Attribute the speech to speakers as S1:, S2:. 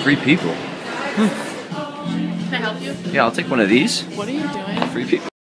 S1: Free people.
S2: Can I help you?
S1: Yeah, I'll take one of these.
S2: What are you doing?
S1: Free people.